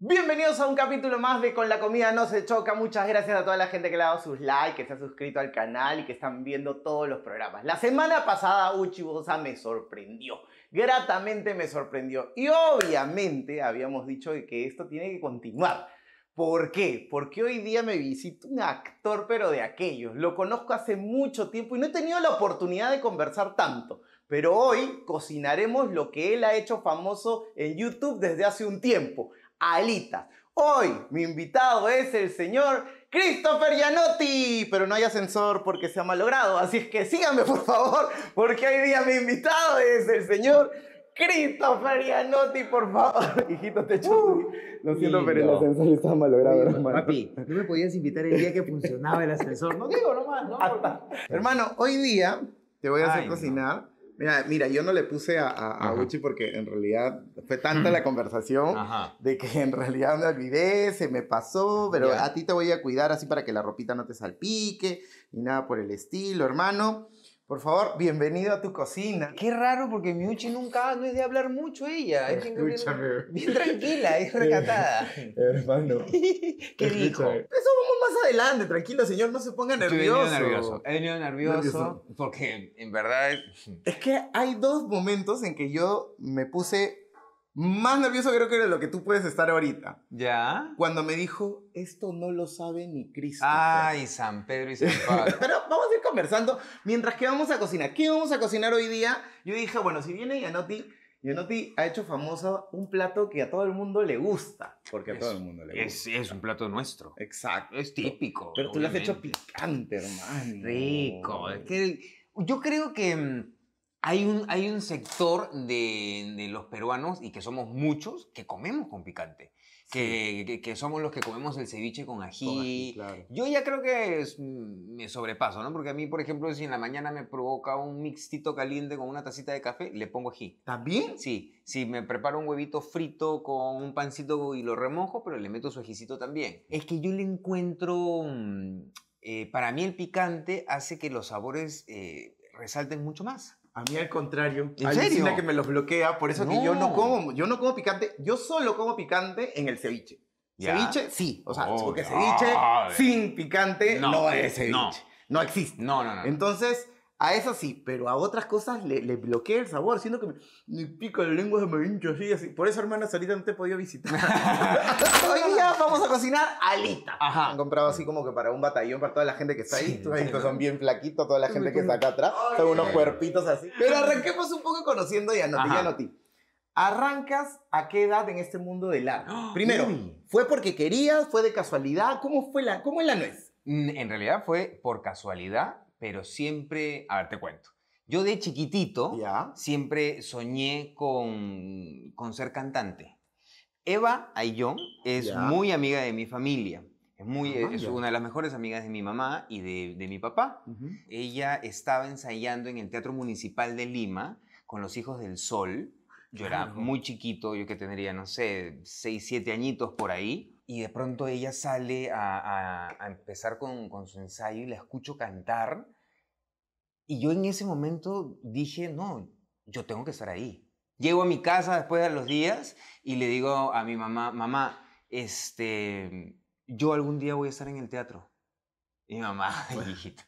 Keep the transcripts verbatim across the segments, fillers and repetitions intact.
Bienvenidos a un capítulo más de Con la comida no se choca. Muchas gracias a toda la gente que le ha dado sus likes, que se ha suscrito al canal y que están viendo todos los programas. La semana pasada Uchi Bosa me sorprendió, gratamente me sorprendió. Y obviamente habíamos dicho que esto tiene que continuar. ¿Por qué? Porque hoy día me visita un actor, pero de aquellos. Lo conozco hace mucho tiempo y no he tenido la oportunidad de conversar tanto. Pero hoy cocinaremos lo que él ha hecho famoso en YouTube desde hace un tiempo. Alitas. Hoy mi invitado es el señor Christopher Gianotti, pero no hay ascensor porque se ha malogrado, así es que síganme por favor, porque hoy día mi invitado es el señor Christopher Gianotti, por favor. Hijito, te echo uh, Lo siento, pero el ascensor está malogrado, Oye, hermano. Papi, ¿no me podías invitar el día que funcionaba el ascensor? No digo nomás, ¿no? Hasta... Hermano, hoy día te voy a hacer Ay, cocinar. No. Mira, mira, yo no le puse a, a, a Uchi porque en realidad fue tanta la conversación Ajá. de que en realidad me olvidé, se me pasó, pero Ya. a ti te voy a cuidar así para que la ropita no te salpique, ni nada por el estilo, hermano. Por favor, bienvenido a tu cocina. Qué raro porque mi Uchi nunca, no es de hablar mucho ella. Es bien, bien, Escúchame. bien tranquila, es recatada. Hermano. ¿Qué dijo? Eso vamos más adelante, tranquilo, señor, no se ponga Estoy nervioso. venido nervioso. He venido nervioso, Nervioso. porque en verdad... Es que hay dos momentos en que yo me puse más nervioso, creo que de lo que tú puedes estar ahorita. ¿Ya? Cuando me dijo, esto no lo sabe ni Cristo. Ay, San Pedro y San Pablo. Pero vamos a ir conversando mientras que vamos a cocinar. ¿Qué vamos a cocinar hoy día? Yo dije, bueno, si viene Gianotti, Gianotti ha hecho famoso un plato que a todo el mundo le gusta. Porque a Es- todo el mundo le gusta. Es, es un plato nuestro. Exacto. Es típico. Pero tú lo has hecho obviamente. picante, hermano. Rico. Es que yo creo que mm, hay un, hay un sector de, de los peruanos, y que somos muchos, que comemos con picante. Que, que, que somos los que comemos el ceviche con ají. Con ají, claro. Yo ya creo que es, mm, me sobrepaso, ¿no? Porque a mí, por ejemplo, si en la mañana me provoca un mixtito caliente con una tacita de café, le pongo ají. ¿También? Sí, si me preparo un huevito frito con un pancito y lo remojo, pero le meto su ajicito también. Es que yo le encuentro... mm, eh, para mí el picante hace que los sabores eh, resalten mucho más. A mí al contrario. ¿En Alucina serio? que me los bloquea, por eso que No. yo no como, yo no como picante, yo solo como picante en el ceviche. ¿Ya? Ceviche, sí, o sea, Oh, porque ya. ceviche Ay. sin picante no, No, es ceviche. no. No, existe. No, no, no. Entonces, a eso sí, pero a otras cosas le, le bloquea el sabor, siento que me, me pica la lengua, se me hincha así, así. Por eso, hermanas, ahorita no te he podido visitar. Hoy día vamos a cocinar alitas. Ajá. Han comprado así como que para un batallón, para toda la gente que está ahí. Sí, Tú ves sí, que ¿no? son bien flaquitos, toda la gente que está acá atrás. Son unos cuerpitos así. Pero arranquemos un poco conociendo a Gianotti. Ajá. Gianotti, ¿arrancas a qué edad en este mundo del arte? ¡Oh! Primero, Uy. ¿fue porque querías? ¿Fue de casualidad? ¿Cómo fue la, cómo es la nuez? Mm, En realidad fue por casualidad, pero siempre... A ver, te cuento. Yo de chiquitito Ya. siempre soñé con, con ser cantante. Eva Ayllón es Ya. muy amiga de mi familia. Es, muy, Ah, es ya. una de las mejores amigas de mi mamá y de, de mi papá. Ella estaba ensayando en el Teatro Municipal de Lima con Los Hijos del Sol. Yo era Claro. muy chiquito, yo que tendría, no sé, seis, siete añitos por ahí. Y de pronto ella sale a, a- a empezar con, con su ensayo y la escucho cantar. Y yo en ese momento dije, no, yo tengo que estar ahí. Llego a mi casa después de los días y le digo a mi mamá, mamá, este, yo algún día voy a estar en el teatro. Y mi mamá, "Ay, hijito.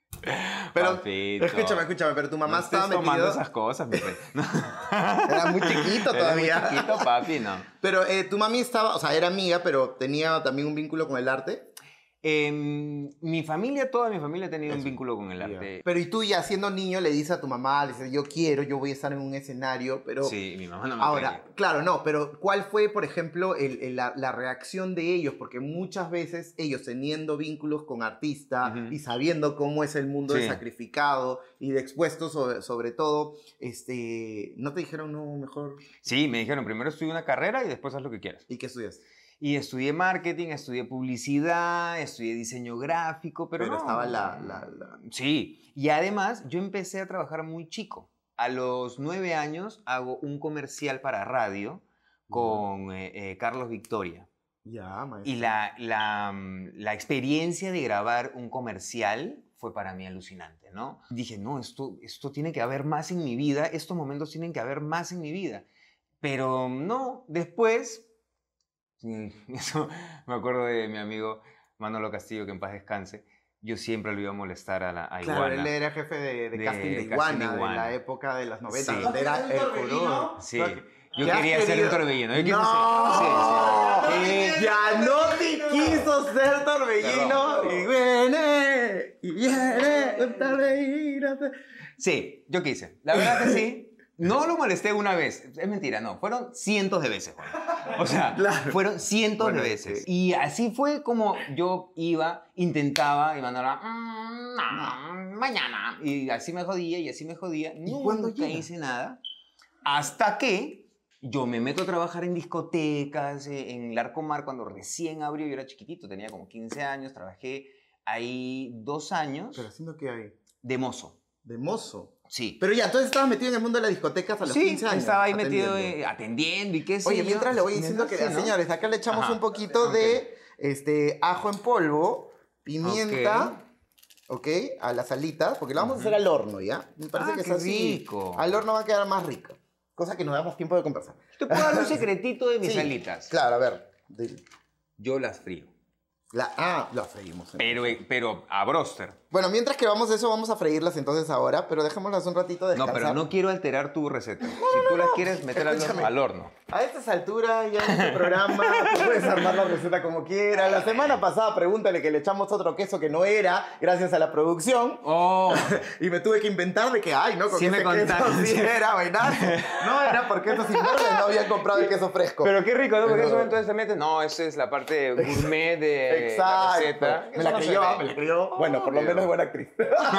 Pero, Papito, escúchame, escúchame, pero tu mamá no estés estaba tomando metida. esas cosas, mi rey. No. Era muy chiquito Eres todavía. muy chiquito, papi, no. Pero eh, tu mami estaba, o sea, era amiga, pero tenía también un vínculo con el arte. Em, mi familia, toda mi familia ha tenido un Eso, vínculo con el Ya. arte. Pero y tú ya siendo niño le dices a tu mamá, le dices, yo quiero, yo voy a estar en un escenario, pero... Sí, mi mamá no me Ahora, quería. claro, no, pero ¿cuál fue, por ejemplo, el- el- la, la reacción de ellos? Porque muchas veces ellos teniendo vínculos con artistas Ujú. y sabiendo cómo es el mundo de Sí. sacrificado y de expuesto sobre, sobre todo, este, ¿no te dijeron, no, mejor, Sí, me dijeron, primero estudia una carrera y después haz lo que quieras. ¿y qué estudias? Y estudié marketing, estudié publicidad, estudié diseño gráfico, pero, Pero no. estaba la- la- la- Sí, y además yo empecé a trabajar muy chico. A los nueve años hago un comercial para radio con eh, eh, Carlos Victoria. Ya, maestro. Y la, la, mm, la experiencia de grabar un comercial fue para mí alucinante, ¿no? Dije, no, esto, esto tiene que haber más en mi vida, estos momentos tienen que haber más en mi vida. Pero no, después Sí, eso me acuerdo de mi amigo Manolo Castillo, que en paz descanse. Yo siempre lo iba a molestar a, la, a Claro, Iguana. él era jefe de, de, De casting de casting Iguana, de de Iguana. la época de los noventa, Sí. donde era el furor. Sí. Yo ¿Qué has quería ser querido? un torbellino. Yo quise ¡No! ser- Sí, sí. Sí. Ya no te quiso ser torbellino. Perdón. Y viene, y viene un torbellino. Sí, yo quise. La verdad que sí. No lo molesté una vez. Es mentira, no. Fueron cientos de veces, Juan. O sea, Claro. fueron cientos Bueno, de veces. sí. Y así fue como yo iba, intentaba, y mandaba, "Mm, no, mañana". Y así me jodía, y así me jodía. ¿Y cuándo Nunca llega? hice nada. Hasta que yo me meto a trabajar en discotecas, eh, en Larcomar, cuando recién abrió. Yo era chiquitito, tenía como quince años. Trabajé ahí dos años ¿Pero haciendo qué hay? de mozo. De mozo. Sí. Pero ya, entonces estabas metido en el mundo de las discotecas a los Sí, quince años. estaba ahí metido atendiendo. eh, atendiendo y qué sé Oye, yo. mientras le voy Y diciendo mientras, que, sí, ¿no? señores, acá le echamos Ajá. un poquito Ok. de este, ajo en polvo, pimienta, ok, a las alitas, porque lo vamos a hacer al horno, ¿ya? Me parece Ah, que es qué así. rico. Al horno va a quedar más rico. Cosa que nos damos tiempo de conversar. Te puedo dar un secretito de mis Sí, alitas. Claro, a ver. de- Yo las frío. La, ah, la freímos. Pero, eh, pero a broster. Bueno, mientras que vamos a eso, vamos a freírlas entonces ahora, pero dejémoslas un ratito No, descansar. pero no quiero alterar tu receta. Si tú las quieres meter al horno, Escúchame. al horno. A estas alturas, ya en este programa, tú puedes armar la receta como quieras. La semana pasada, pregúntale que le echamos otro queso que no era, gracias a la producción. Oh, Y me tuve que inventar de que, ay, ¿no? Con Sí ese me queso contaron, sí sí. era, vainazo. No, era porque estos inmuebles no habían comprado el queso fresco. pero qué rico, ¿no? Porque Pero- eso entonces te metes. No, esa es la parte gourmet de Exacto. la receta. Me la Eso no se creyó, ve. me la creyó. Bueno, por lo Obvio. menos es buena actriz.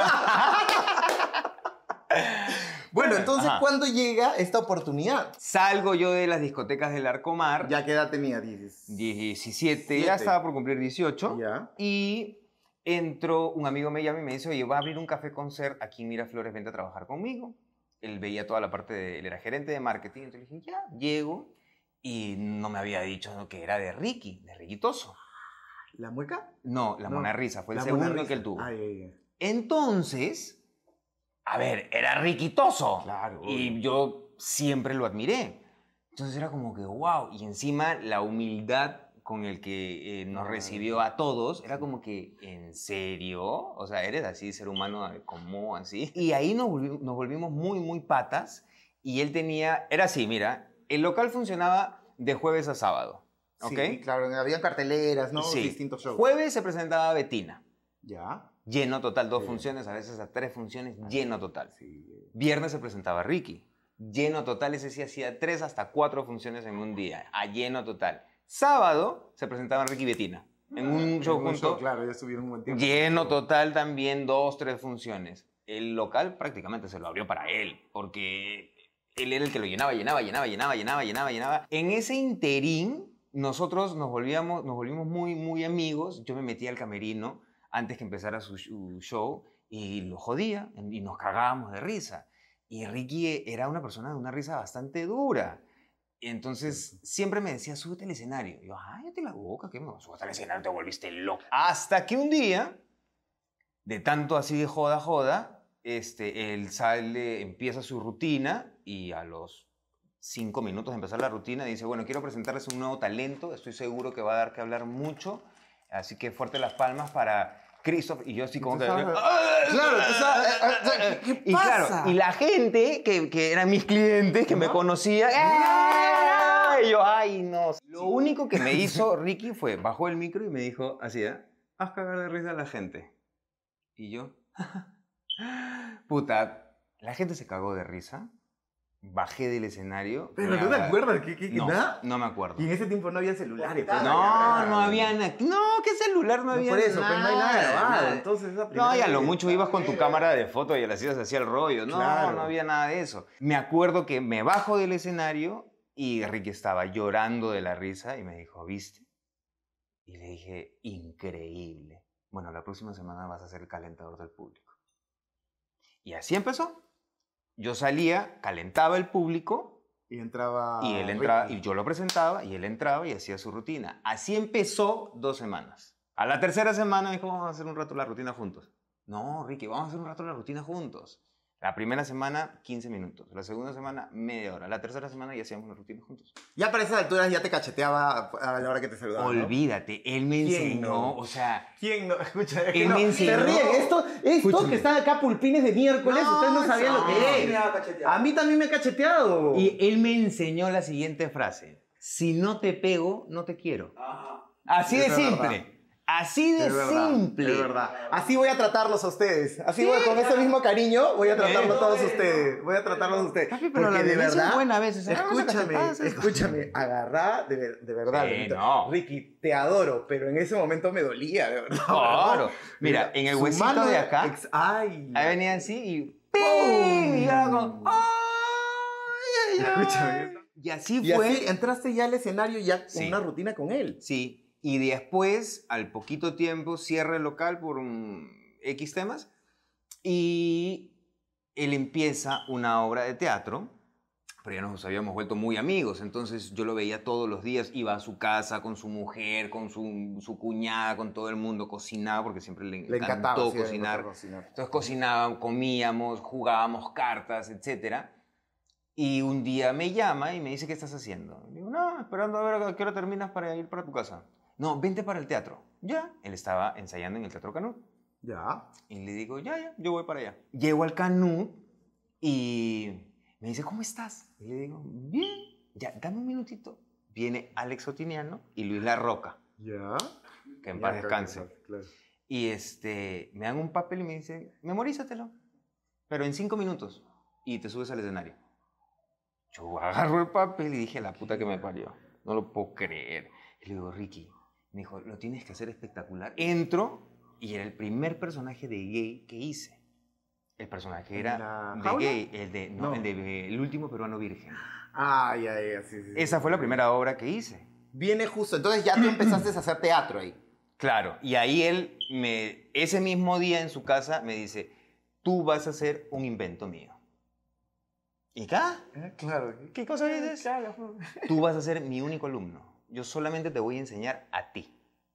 Bueno, entonces, Ajá. ¿cuándo llega esta oportunidad? Salgo yo de las discotecas del Arcomar. Ya qué edad tenía, dices. diecisiete, Siete. ya estaba por cumplir dieciocho. Ya. Y entró, un amigo me llama y me dice, oye, va a abrir un café concert aquí en Miraflores, vente a trabajar conmigo. Él veía toda la parte de, él era gerente de marketing, entonces le dije, ya, llego. Y no me había dicho ¿no? que era de Ricky, de Riquitoso. ¿La mueca? No, la No, Mona Risa, fue el La segundo Mona que él Risa. tuvo. Ay, ay, ay. Entonces, a ver, era Riquitoso. Claro, Y obvio. yo siempre lo admiré. Entonces era como que, wow. Y encima la humildad con el que eh, nos Ah, recibió a todos, era como que, ¿en serio? O sea, eres así, ser humano eh, como así. Y ahí nos volvimos, nos volvimos muy, muy patas. Y él tenía, era así, mira, el local funcionaba de jueves a sábado. ¿Ok? Sí, claro, habían carteleras, ¿no? Sí. Distintos shows. Jueves se presentaba Betina. Ya. Lleno total, dos Sí. funciones, a veces a tres funciones, lleno total. Sí. Viernes se presentaba Ricky. Lleno total, ese sí hacía tres hasta cuatro funciones en un día, a lleno total. Sábado se presentaban Ricky y Betina. En un show En un junto, show, claro, ya estuvieron un buen tiempo. lleno total también, dos, tres funciones. El local prácticamente se lo abrió para él, porque él era el que lo llenaba, llenaba, llenaba, llenaba, llenaba, llenaba, llenaba. En ese interín, nosotros nos volvíamos, nos volvimos muy, muy amigos. Yo me metí al camerino antes que empezara su, su show y lo jodía y nos cagábamos de risa. Y Ricky era una persona de una risa bastante dura. Y entonces siempre me decía, súbete al escenario. Y yo, cállate la boca, ¿qué me vas a subir al escenario? Te volviste loco. Hasta que un día, de tanto así de joda, joda, este, él sale, empieza su rutina y a los cinco minutos de empezar la rutina dice, bueno, quiero presentarles un nuevo talento, estoy seguro que va a dar que hablar mucho, así que fuerte las palmas para Christoph. Y yo así como que... Claro, tú sabes, ¿qué, qué Y pasa? claro, y la gente que, que eran mis clientes, que me conocía, ¡eh! Y yo, ay, no. Lo único que me hizo Ricky fue, bajó el micro y me dijo así, ¿eh? Haz cagar de risa a la gente. Y yo, puta, la gente se cagó de risa, bajé del escenario. Pero me ¿no te agarré- acuerdas? ¿Qué, qué, qué No, nada? no me acuerdo. Y en ese tiempo no había celulares. pues, No, había no nada. había nada. No, ¿qué celular? No No, había por eso, nada. pues no hay nada grabado. nada. Entonces, esa No, primera y a lo vez- mucho ibas con tu cámara de foto y las hacías así al rollo. No, Claro. no había nada de eso. Me acuerdo que me bajo del escenario y Ricky estaba llorando de la risa y me dijo, ¿viste? Y le dije, increíble. Bueno, la próxima semana vas a ser el calentador del público. Y así empezó. Yo salía, calentaba el público Y entraba. y él entraba, Ricky. y yo lo presentaba y él entraba y hacía su rutina. Así empezó dos semanas. A la tercera semana me dijo, vamos a hacer un rato la rutina juntos. No, Ricky, vamos a hacer un rato la rutina juntos. La primera semana, quince minutos. La segunda semana, media hora. La tercera semana ya hacíamos la rutina juntos. Ya para esas alturas ya te cacheteaba a la hora que te saludaba, Olvídate, ¿no? Él me enseñó, no? o sea... ¿Quién no? Escucha, es que él no, me enseñó... se ríen. Esto, esto Escúchame. que están acá pulpines de miércoles, No, ustedes no sabían no, lo que es. no, A mí también me ha cacheteado. Y él me enseñó la siguiente frase. Si no te pego, no te quiero. Ajá. Así de Eso es simple. verdad. Así de Es verdad, simple. es verdad. Así voy a tratarlos a ustedes. Así voy, con ese mismo cariño voy a tratarlos a todos ustedes. Voy a tratarlos a ustedes. Papi, pero Porque la de violencia verdad, es buena a veces. Agarramos a escúchame, cachetadas, ¿eh? escúchame, agarrá de, ver- de verdad. Sí, Benito. no. Ricky, te adoro, pero en ese momento me dolía, de verdad. Claro. Mira, en el su huesito mano de acá, ex- ay. ahí venía así y ¡pum! Y yo hago, ¡ay, ay, ay! Escúchame. Y así Y fue. así entraste ya al escenario ya con Sí. una rutina con él. Sí. Y después, al poquito tiempo, cierra el local por un X temas y él empieza una obra de teatro, pero ya nos habíamos vuelto muy amigos, entonces yo lo veía todos los días, iba a su casa con su mujer, con su, su cuñada, con todo el mundo, cocinaba, porque siempre le, Le encantó encantaba sí, le cocinar. encantaba cocinar. Entonces cocinábamos, comíamos, jugábamos cartas, etcétera. Y un día me llama y me dice, ¿qué estás haciendo? Le digo, no, esperando a ver a qué hora terminas para ir para tu casa. No, vente para el teatro. Ya. Él estaba ensayando en el Teatro Canut. Ya. Y le digo, ya, ya, yo voy para allá. Llego al Canut y me dice, ¿cómo estás? Y le digo, bien. Ya, dame un minutito. Viene Alex Otiniano y Luis La Roca, Ya. que en Ya, paz claro, descanse. claro. Y este, me dan un papel y me dicen, memorízatelo, pero en cinco minutos. Y te subes al escenario. Yo agarro el papel y dije, la puta que me parió. No lo puedo creer. Y le digo, Ricky, me dijo, lo tienes que hacer espectacular. Entro y era el primer personaje de gay que hice. El personaje ¿En era la de jaula? gay, el de, no, No. el de El último peruano virgen. Ay, ay, ay, sí, sí, sí. Esa fue la primera obra que hice. Viene justo. Entonces ya tú empezaste a hacer teatro ahí. Claro, y ahí él, me, ese mismo día en su casa, me dice, tú vas a hacer un invento mío. ¿Y acá? Claro. ¿Qué cosa dices? Tú vas a ser mi único alumno. Yo solamente te voy a enseñar a ti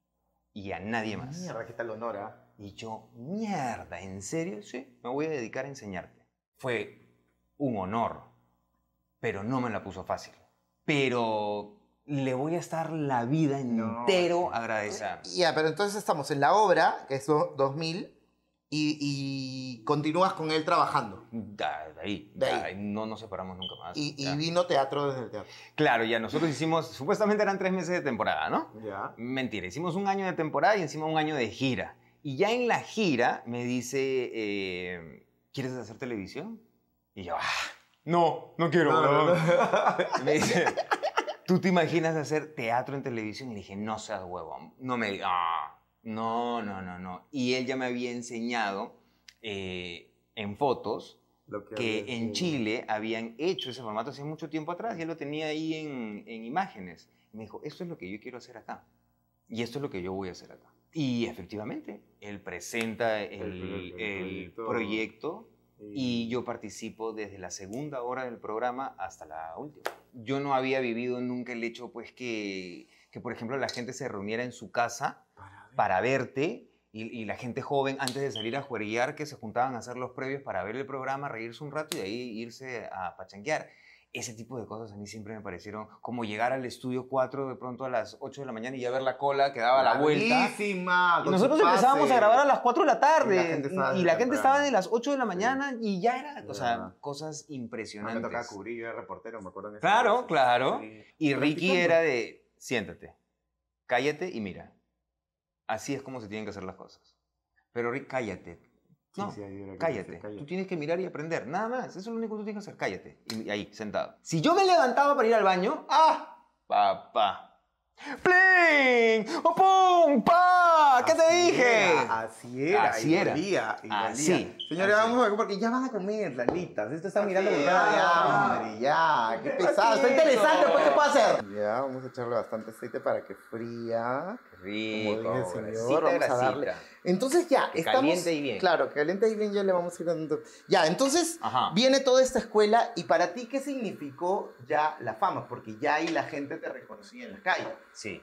y a nadie más. Mierda, qué tal honor, ¿ah? Y yo, mierda, ¿en serio? Sí, me voy a dedicar a enseñarte. Fue un honor, pero no me la puso fácil. Pero le voy a estar la vida No, entero sí. agradecida. Ya, pero entonces estamos en la obra, que es do- dos mil, y, y continúas con él trabajando. Da- De ahí, De ya, ahí. no nos separamos nunca más. Y, y ya. vino teatro desde el teatro. Claro, ya nosotros hicimos, supuestamente eran tres meses de temporada, ¿no? Ya. Mentira, hicimos un año de temporada y encima un año de gira. Y ya en la gira me dice, eh, ¿quieres hacer televisión? Y yo, ah, no, no quiero. No, no, weón". no. Y me dice, ¿tú te imaginas hacer teatro en televisión? Y dije, no seas huevón. No me digas, ah, no, no, no, no. Y él ya me había enseñado eh, en fotos Lo que que había en sido. Chile habían hecho ese formato hace mucho tiempo atrás y él lo tenía ahí en, en imágenes. Y me dijo, esto es lo que yo quiero hacer acá. Y esto es lo que yo voy a hacer acá. Y efectivamente, él presenta el, El- el el proyecto. proyecto y yo participo desde la segunda hora del programa hasta la última. Yo no había vivido nunca el hecho, pues, que, que por ejemplo, la gente se reuniera en su casa Para ver. para verte y, y la gente joven, antes de salir a juerguear, que se juntaban a hacer los previos para ver el programa, reírse un rato y de ahí irse a pachanguear. Ese tipo de cosas a mí siempre me parecieron como llegar al estudio cuatro de pronto a las ocho de la mañana y ya ver la cola que daba la vuelta. Larguísima, Y con nosotros su empezábamos pase. a grabar a las cuatro de la tarde Y la gente estaba y desde la gente temprano. estaba de las ocho de la mañana y ya era, o sea, Ya. cosas A mí me impresionantes. tocaba cubrir, yo era reportero, me acuerdo. en ese Claro, entonces. claro. Sí. Y Ricky Practicando. era de, siéntate, cállate y mira. Así es como se tienen que hacer las cosas. Pero Rick, cállate. Sí, No, sí, ahí era que cállate. decía, cállate. Tú tienes que mirar y aprender, nada más. Eso es lo único que tú tienes que hacer, cállate. Y ahí, sentado. Si yo me levantaba para ir al baño, ¡ah! Papá. ¡Pling! ¡O pum! ¡Pa! ¿Qué te Así dije? era, así era, Así y era. dolía, y dolía. Así, Señores, así. vamos a ver, porque ya van a comer, Lalitas. Esto está mirando Así con cara de es. hambre, ya. Qué pesado, Así está es. interesante, pues, ¿qué puedo hacer? Ya, vamos a echarle bastante aceite para que fría. Rico, Como dice el grasita, señor, vamos a darle. grasita. Entonces ya, Que estamos... caliente y bien. Claro, caliente y bien, ya le vamos a ir dando... Ya, entonces Ajá. viene toda esta escuela, y para ti, ¿qué significó ya la fama? Porque ya ahí la gente te reconocía en la calle. Sí.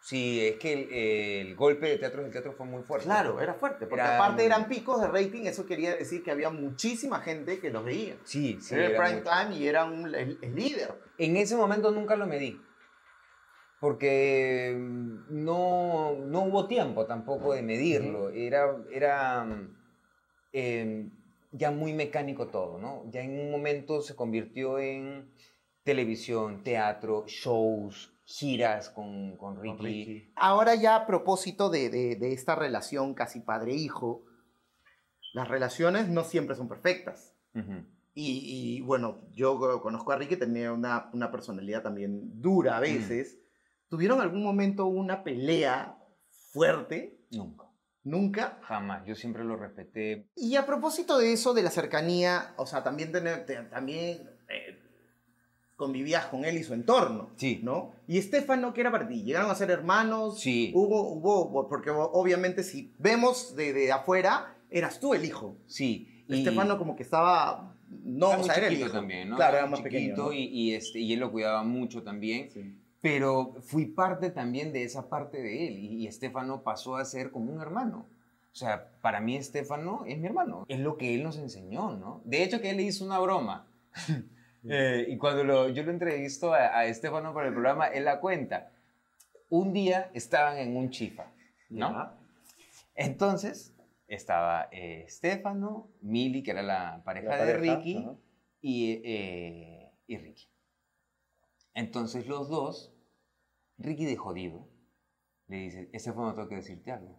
Sí, es que el, el golpe de Teatros del Teatro fue muy fuerte. Claro, era fuerte, porque Era- aparte eran picos de rating, eso quería decir que había muchísima gente que los veía. Sí, sí. era el era prime mucho. time y era un, el, el líder. En ese momento nunca lo medí. Porque mm, no, no hubo tiempo tampoco de medirlo. Era, era mm, eh, ya muy mecánico todo, ¿no? Ya en un momento se convirtió en televisión, teatro, shows, giras con, con Ricky. Con Ricky. Ahora ya a propósito de, de, de esta relación casi padre-hijo, las relaciones no siempre son perfectas. Ujú. Y, y, bueno, yo conozco a Ricky, tenía una, una personalidad también dura a veces. ¿Tuvieron algún momento una pelea fuerte? Nunca. ¿Nunca? Jamás. Yo siempre lo respeté. Y a propósito de eso, de la cercanía, o sea, también, tener, te- también eh, convivías con él y su entorno, Sí. ¿no? Y Estefano, ¿qué era para ti? ¿Llegaron a ser hermanos? Sí. Hubo, hubo, porque obviamente si vemos de, de afuera, eras tú el hijo. Sí. y- Estefano como que estaba, no, era o muy sea, era el chiquito hijo. también, ¿no? Claro, era muy más pequeño, chiquito ¿no? y, y, este, y él lo cuidaba mucho también. Sí. Pero fui parte también de esa parte de él y, y Estefano pasó a ser como un hermano. O sea, para mí Estefano es mi hermano. Es lo que él nos enseñó, ¿no? De hecho, que él le hizo una broma. Eh, y cuando lo- yo lo entrevisto a, a Estefano para el programa, él la cuenta. Un día estaban en un chifa, ¿no? Ya. Entonces, estaba eh, Estefano, Mili, que era la pareja, La de pareja, Ricky, ajá. y, eh, y Ricky. Entonces los dos, Ricky de jodido, le dice, Estefano, tengo que decirte algo.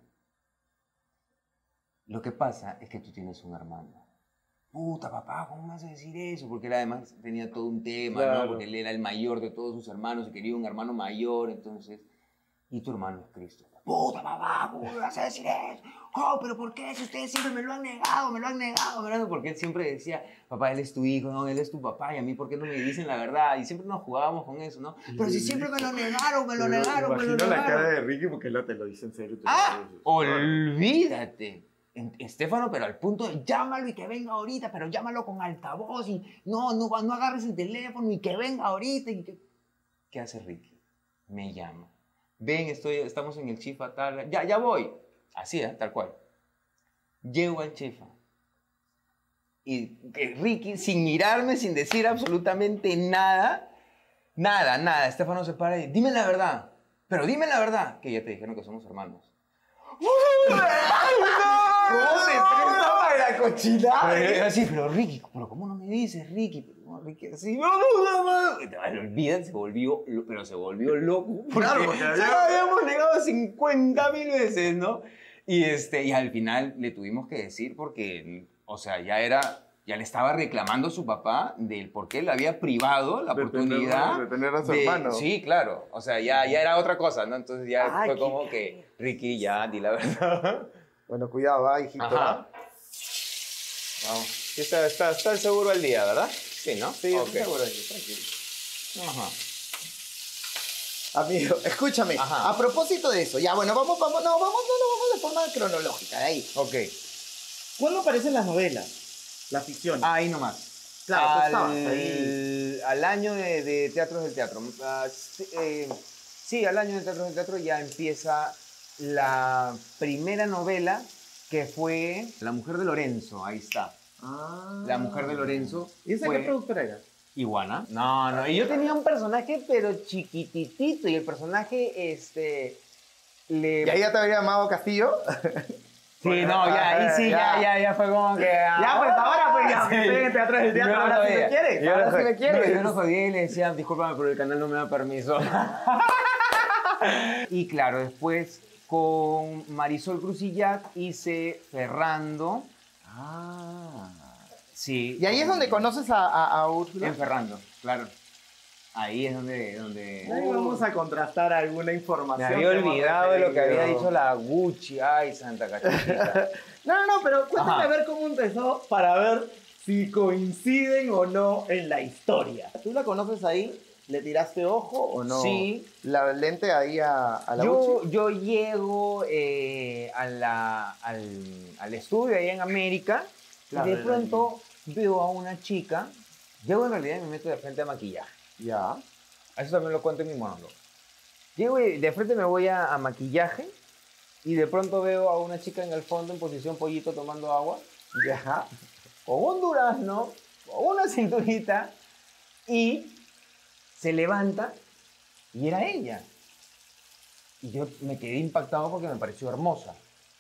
Lo que pasa es que tú tienes un hermano. Puta, papá, ¿cómo me vas a decir eso? Porque él además tenía todo un tema, Claro. ¿no? Porque él era el mayor de todos sus hermanos y quería un hermano mayor, entonces... Y tu hermano es Cristo. Puta, papá, ¿cómo me vas a decir eso? Oh, pero ¿por qué? Si ustedes siempre me lo han negado, me lo han negado, ¿verdad? Porque él siempre decía, papá, él es tu hijo, no, él es tu papá, y a mí, ¿por qué no me dicen la verdad? Y siempre nos jugábamos con eso, ¿no? Pero si siempre me lo negaron, me lo negaron, me lo Imagino la negaron. cara de Ricky porque él te lo dice en serio. te lo ¡Ah! dice. Olvídate. En- Estefano, pero al punto de llámalo y que venga ahorita, pero llámalo con altavoz y no, no, no agarres el teléfono y que venga ahorita. Y que... ¿Qué hace Ricky? Me llama. Ven, estoy, estamos en el chifa, tal, ya, ya voy. Así, ¿eh? Tal cual. Llego al chifa. Y que Ricky, sin mirarme, sin decir absolutamente nada, nada, nada, Estefano se para y dime la verdad, pero dime la verdad, que ya te dijeron que somos hermanos. ¿Cómo se prestaba la cochinada? Pero yo así, pero Ricky, pero ¿cómo no me dices, Ricky? Pero no, Ricky así, ¡vamos! Olvídate, se volvió, lo- pero se volvió loco. Porque Claro, porque ya había- lo habíamos negado cincuenta mil veces, ¿no? Y, este, y al final le tuvimos que decir porque, o sea, ya era, ya le estaba reclamando a su papá del por qué le había privado la De oportunidad. tener- de tener a su de- hermano. Sí, claro. O sea, ya, ya era otra cosa, ¿no? Entonces ya Ay, fue qué como que, Ricky, ya, di la verdad. Bueno, cuidado, ¿ah, hijito? Ajá. Vamos. Está, está, está seguro al día, ¿verdad? Sí, ¿no? Sí, Ok. estoy seguro de eso, tranquilo. Ajá. Amigo, escúchame, Ajá. a propósito de eso, ya bueno, vamos, vamos, no, vamos, no, no, vamos de forma cronológica, de ahí. Ok. ¿Cuándo aparecen las novelas? Las ficciones. Ahí nomás. Claro, tú al, estabas ahí. al año de, de Teatros del Teatro. Ah, sí, eh, sí, al año de Teatros del Teatro ya empieza la primera novela que fue La Mujer de Lorenzo. Ahí está. Ah. La Mujer de Lorenzo. ¿Y esa fue qué productora era? Iguana. No, no. Y yo tenía un personaje, pero chiquititito. Y el personaje, este. Le... ¿Y ahí ya te habría llamado Castillo? Sí, no, ya, ahí sí, ya, ya, ya fue como que... Ya, pues ahora, pues ya, que estoy en Teatro del Teatro, Yo lo ahora sí jodía. me quieres, Yo ahora lo sí jodía. me quieres. No, yo lo jodía y le decía, discúlpame, pero el canal no me da permiso. Y claro, después con Marisol Crucillac hice Ferrando. Ah. Sí. ¿Y ahí es con- donde conoces a, a, a Úrsula? En Ferrando, claro. Ahí es donde... donde... Ahí vamos a contrastar alguna Me información. había que hemos olvidado de lo que había recibido. dicho la Gucci. Ay, santa cachotita. No, no, no, pero cuéntame Ajá. a ver cómo empezó para ver si coinciden o no en la historia. ¿Tú la conoces ahí? ¿Le tiraste ojo o no? Sí. ¿La lente ahí a, a la Yo, Gucci? yo llego eh, a la- al, al estudio ahí en América Claro, y de era pronto veo a una chica. Llego en realidad y me meto de frente a maquillaje. Ya. Eso también lo cuento en mi monólogo. Llego y de frente me voy a, a maquillaje y de pronto veo a una chica en el fondo en posición pollito tomando agua. Ya. Con un durazno, con una cinturita y se levanta y era ella. Y yo me quedé impactado porque me pareció hermosa.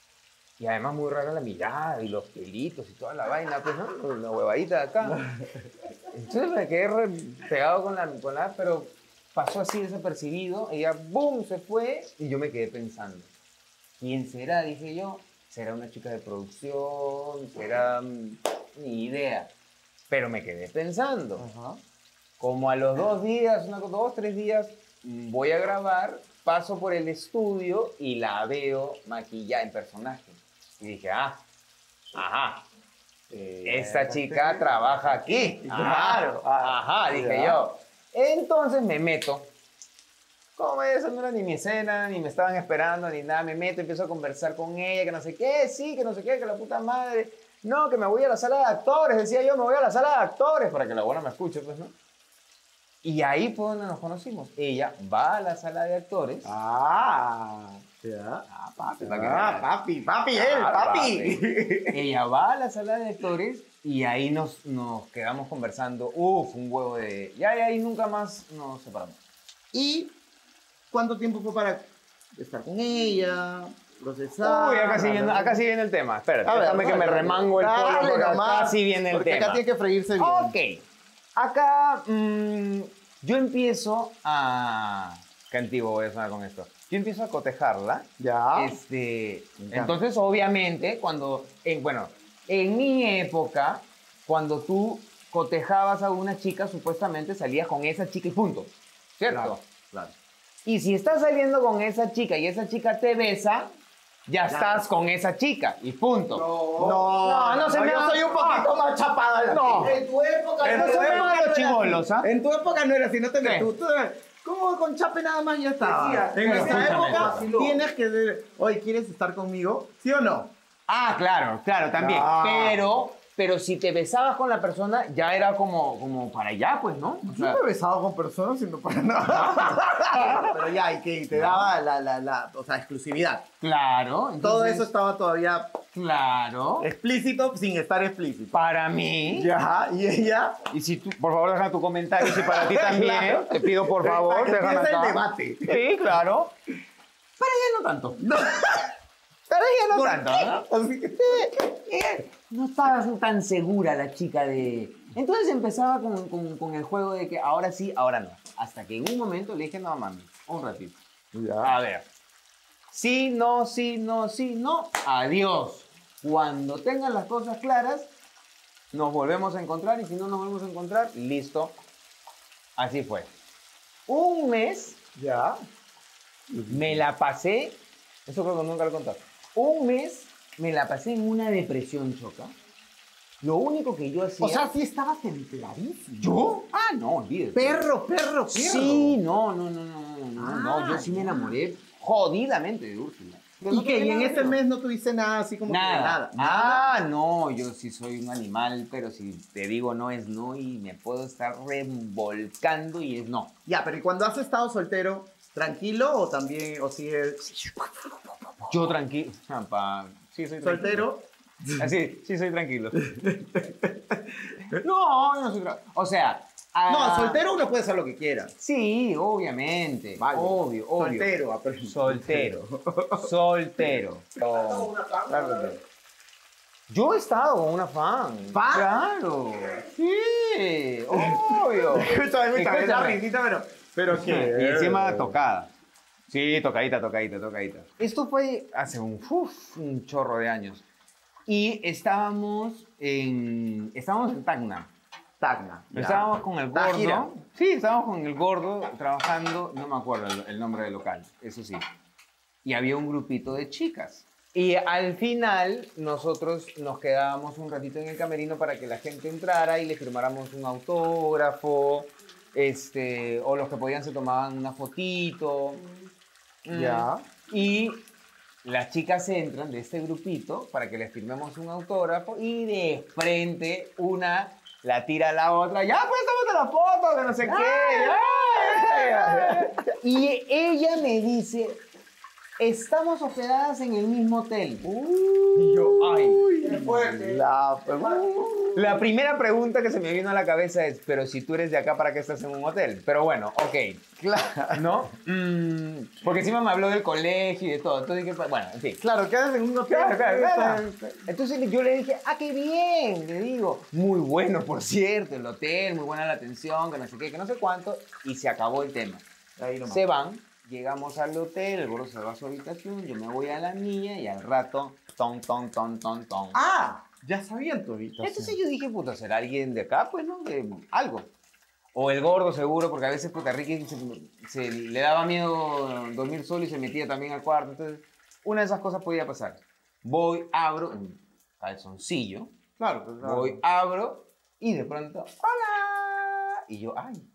Y además muy rara la mirada y los pelitos y toda la vaina, pues, ¿no? La huevadita de acá. Entonces me quedé re pegado con la, con la... Pero pasó así desapercibido. Ella, boom, se fue y yo me quedé pensando. ¿Quién será? Dije yo. ¿Será una chica de producción? ¿Será...? Ni idea. Pero me quedé pensando. Ajá. Como a los dos días, una, dos, tres días, voy a grabar, paso por el estudio y la veo maquillada en personaje. Y dije, ah, ajá, Eh, esta chica trabaja aquí. Claro. Ajá, ajá, dije Ya. yo. Entonces me meto. Como esa no era ni mi escena, ni me estaban esperando, ni nada. Me meto, empiezo a conversar con ella, que no sé qué, sí, que no sé qué, que la puta madre. No, que me voy a la sala de actores, decía yo, me voy a la sala de actores, para que la buena me escuche, pues, ¿no? Y ahí fue donde nos conocimos. Ella va a la sala de actores. Ah, ya. Ah, papi, Ah, papi, papi, él, Ah, papi. Ella va a la sala de actores y ahí nos, nos quedamos conversando. Uf, un huevo de... Ya, y ahí nunca más nos separamos. ¿Y cuánto tiempo fue para estar con ella, procesar? Uy, acá sí, viene, hablar- acá sí viene el tema. Espérate, A ver, déjame que dale, me dale. remango el Dale polo porque nomás, acá sí viene el porque tema. acá tiene que freírse bien. Ok. Acá mm, yo empiezo a... Qué antiguo voy a sonar con esto. Yo empiezo a cotejarla. Ya. Este, Me encanta. entonces, obviamente, cuando... En, bueno, en mi época, cuando tú cotejabas a una chica, supuestamente salías con esa chica y punto. ¿Cierto? Claro, claro. Y si estás saliendo con esa chica y esa chica te besa, ya Claro. estás con esa chica y punto. No, no, no se me yo va- soy un poquito más chapada. No. En tu época En no tu era época así. los chibolos, ¿ah? En tu época no era así, no te ¿Qué? metas. Tú, tú- ¿Cómo con chape nada más ya estaba? Decía, En pero esa escúchame, época vaciló. tienes que ver, oye, ¿quieres estar conmigo? ¿Sí o no? Ah, claro, claro, también. No. Pero, pero si te besabas con la persona, ya era como, como para allá, pues, ¿no? O Yo sea, me he besado con personas y no para nada. Pero ya, y que te daba la, la, la, o sea, exclusividad. claro. Todo entonces, eso estaba todavía Claro. explícito sin estar explícito. Para mí. Ya, y ella... Y si tú, por favor, deja tu comentario. Si para ti también, Claro. te pido por Para favor, que déjame empiece el acá. debate. Sí, claro. Para ella no tanto. No. Para ella no ¿Por tanto, qué? ¿no? Así que- Eh, No estaba tan segura la chica de... Entonces empezaba con, con, con el juego de que ahora sí, ahora no. Hasta que en un momento le dije, no, mami, un ratito. Ya. A ver. Sí, no, sí, no, sí, no. Adiós. Cuando tengan las cosas claras, nos volvemos a encontrar y si no nos volvemos a encontrar, listo. Así fue. Un mes Ya. me la pasé, eso creo que nunca lo he contado. Un mes me la pasé en una depresión, Choca. Lo único que yo hacía... O sea, sí estaba templadísimo. ¿yo? Ah, no, olvídate. Perro, perro, perro. Sí, no, no, no, no, no, no, no, Ah, yo sí me ya. enamoré jodidamente de Úrsula. ¿Y qué? ¿Y en ese mes no tuviste nada así como que Nada. nada? Ah, no, yo sí soy un animal, pero si te digo no es no y me puedo estar revolcando y es no. Ya, pero ¿y cuando has estado soltero, tranquilo o también, o sigues Yo tranquilo. Ah, pa- sí, soy tranquilo. soltero? Ah, sí, sí soy tranquilo. No, no soy tranquilo. O sea... ah, No, soltero uno puede hacer lo que quiera. Sí, obviamente. Vale. Obvio, obvio. Soltero, pero- Soltero. Soltero. Oh. Claro. Yo he estado con una fan. ¿Fan? Claro. Sí, obvio. Escúchame, escúchame, es la Escúchame. risita, pero... Pero Y qué. encima tocada. Sí, tocadita, tocadita, tocadita. Esto fue hace un, uf, un chorro de años. Y estábamos en, estábamos en Tacna. Tacna. ya. Estábamos con el La gira. gordo. Sí, estábamos con el gordo trabajando, no me acuerdo el, el nombre del local, eso sí. Y había un grupito de chicas. Y al final nosotros nos quedábamos un ratito en el camerino para que la gente entrara y le firmáramos un autógrafo, este, o los que podían se tomaban una fotito. Mm. Ya. Y las chicas entran de este grupito para que les firmemos un autógrafo y de frente una la tira a la otra. Ya, pues tómate la foto, que no sé qué. Ya, Y ella me dice, estamos hospedadas en el mismo hotel. Y yo, ay, qué fuerte. La, La primera pregunta que se me vino a la cabeza es, pero si tú eres de acá, ¿para qué estás en un hotel? Pero bueno, ok. claro. ¿No? Mm, porque encima me habló del colegio y de todo. Entonces dije, bueno, en fin. Claro, quedas en un hotel. Claro, claro, claro. Entonces yo le dije, ah, qué bien, le digo. Muy bueno, por cierto, el hotel, muy buena la atención, que no sé qué, que no sé cuánto. Y se acabó el tema. Ahí nomás. Se van, llegamos al hotel, el gordo se va a su habitación, yo me voy a la mía y al rato, ton, ton, ton, ton, ton. Ah, ya sabían tu habitación. Entonces yo dije, puta, ¿será alguien de acá? Pues, ¿no? De algo. O el gordo seguro, porque a veces puta Ricky se, se le daba miedo dormir solo y se metía también al cuarto. Entonces, una de esas cosas podía pasar. Voy, abro, un calzoncillo. Claro, pues, claro. Voy, abro y de pronto, ¡hola! Y yo, ¡ay!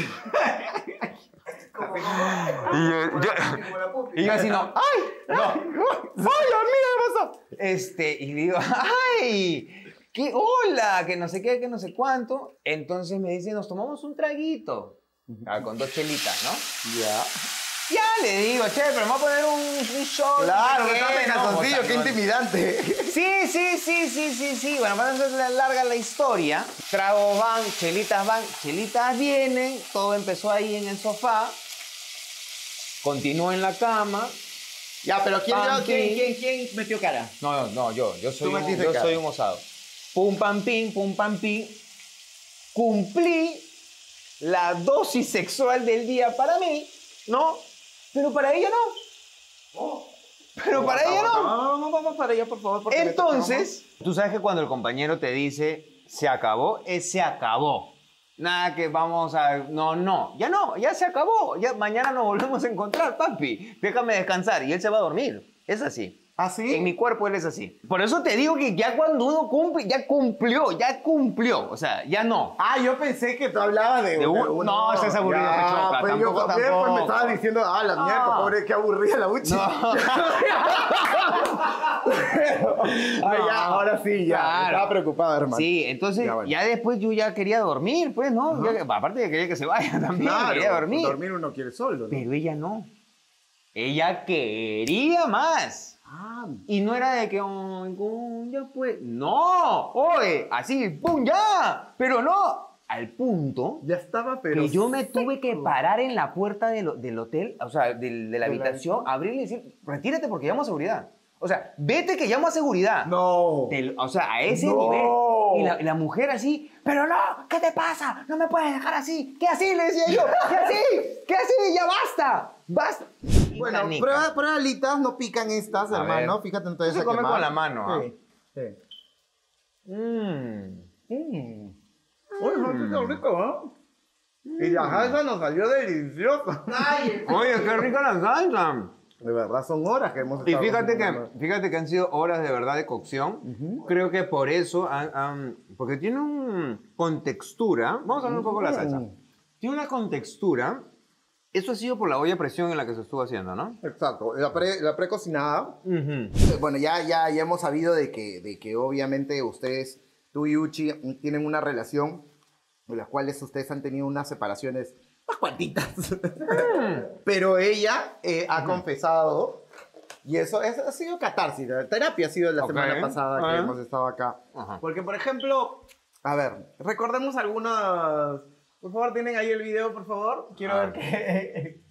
Como, Y yo, yo- como la pupi. y yo así, no, ¡ay! No, ¡ay, Dios mío, qué pasó! Este, y digo, ¡ay! ¿Qué? ¡Hola! Que no sé qué, que no sé cuánto. Entonces me dice, nos tomamos un traguito. Ah, con dos chelitas, ¿no? Ya. Ya le digo, che, pero me voy a poner un, un shot. Claro, no sé me qué, estás en ¿no? calzoncillo, O sea, qué no- intimidante. Sí, sí, sí, sí, sí, sí. Bueno, para no hacer larga la historia, tragos van, chelitas van, chelitas vienen, todo empezó ahí en el sofá, continuó en la cama. Ya, pero ¿quién, Pam, quién, pim. quién, quién metió cara? No, no, no, yo, yo soy, Tú un, metiste yo cara. soy un osado. Pum, pam, pim, pum, pam, pim. Cumplí la dosis sexual del día para mí, ¿no? Pero para ella no. Pero para ella no. No, no, vamos para allá, por favor. porque me Entonces, tú sabes que cuando el compañero te dice se acabó, es se acabó. Nada que vamos a... No, no, ya no, ya se acabó. Ya mañana nos volvemos a encontrar, papi. Déjame descansar. Y él se va a dormir. Es así. ¿Ah, sí? En mi cuerpo él es así. Por eso te digo que ya cuando uno cumple, ya cumplió, ya cumplió. O sea, ya no. Ah, yo pensé que tú hablabas de... De un- no, estás aburrido, Ya, Pechoca, pues tampoco, yo también pues me tampoco. estaba diciendo, ah, la mierda, No. pobre, qué aburrida la Uchi. No. Ay, ya, ahora sí, ya. Claro. Estaba preocupado, hermano. Sí, entonces Ya, ya, bueno. después yo ya quería dormir, pues, ¿no? Ya- aparte de que quería que se vaya también, Claro, quería dormir. dormir uno quiere solo, ¿no? Pero ella no. Ella quería más. Ah, Y no era de que, "Ay, ¿cómo? Ya pues. No, oye, así, ¡pum! ¡Ya! Pero no. Al punto ya estaba, pero... que yo me tuve que parar en la puerta del, del hotel, o sea, del- de la ¿De la habitación, abrirle y decir, retírate porque llamo a seguridad. O sea, vete que llamo a seguridad. No. Del- o sea, a ese No. nivel. Y la, la mujer así, pero no, ¿qué te pasa? No me puedes dejar así. ¿Qué así? Le decía yo. ¿Qué así? ¿Qué así? Ya basta. Basta. Bueno, Canica. prueba, prueba alitas, no pican estas, A hermano. ver. Fíjate entonces Se a come quemar. con la mano, ¿ah? Sí, sí. Mm. Mm. Uy, no, qué rico, ¿no? Y la salsa nos salió deliciosa. Oye, qué rica la salsa. De verdad, son horas que hemos Y estado fíjate cocinando. que, fíjate que han sido horas de verdad de cocción. Creo que por eso, han- han- porque tiene un contextura. Vamos a hablar un poco de la salsa. Tiene una contextura. Eso ha sido por la olla a presión en la que se estuvo haciendo, ¿no? Exacto, la, pre, la precocinada. Ujú. Bueno, ya, ya, ya hemos sabido de que, de que obviamente ustedes, tú y Uchi, tienen una relación en las cuales ustedes han tenido unas separaciones, unas cuantitas. Pero ella eh, ha confesado, y eso, eso ha sido catarsis, la terapia ha sido la Ok. semana pasada que Ah. hemos estado acá. Ajá. Porque, por ejemplo, a ver, recordemos algunas... Por favor, ¿tienen ahí el video, por favor? Quiero A ver ver. qué...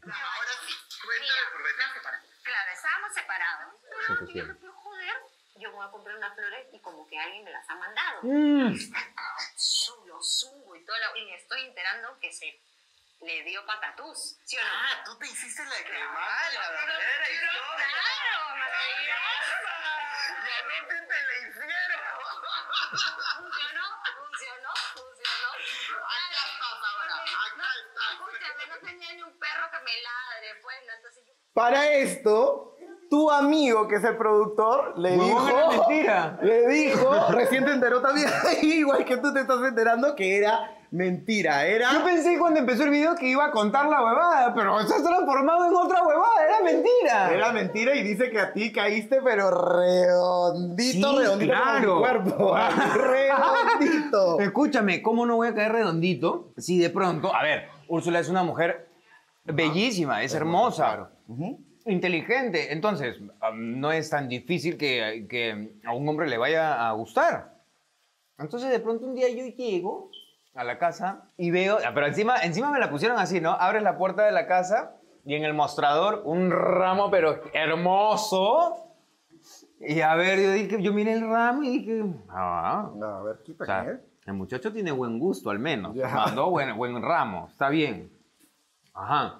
Claro, estábamos separados. Sí, Pero sí, yo sí. dije, pero joder, yo me voy a comprar unas flores y como que alguien me las ha mandado. Mm. Lo subo y todo. lo- Y me estoy enterando que se le dio patatús. ¿Sí o no? Ah, tú te hiciste la de cremar, Claro, la pero- verdadera pero historia. claro, maravilloso. Ya no te, te la hicieron. Funcionó, funcionó, funcionó. Acá estás ahora, acá estás. Escúchame, no tenía ni un perro que me ladre, pues, ¿no? Entonces yo... Para esto, tu amigo, que es el productor, le Huevón, dijo... era mentira. Le dijo, recién te enteró también, igual que tú te estás enterando, que era mentira. Yo Era... pensé cuando empezó el video que iba a contar la huevada, pero se ha transformado en otra huevada, era mentira. Era mentira y dice que a ti caíste, pero redondito, Sí, redondito claro. como mi cuerpo. Redondito. Escúchame, ¿cómo no voy a caer redondito si de pronto... A ver, Úrsula es una mujer Bellísima, es hermosa. Claro. Ujú. Inteligente. Entonces, um, no es tan difícil que, que a un hombre le vaya a gustar. Entonces, de pronto un día yo llego a la casa y veo, ah, pero encima, encima me la pusieron así, ¿no? Abres la puerta de la casa y en el mostrador un ramo, pero hermoso. Y a ver, yo dije, yo miré el ramo y dije, ah, No, a ver, quita o sea, quién es. el muchacho tiene buen gusto al menos. Ya. Mandó buen, buen ramo, está bien. Ajá.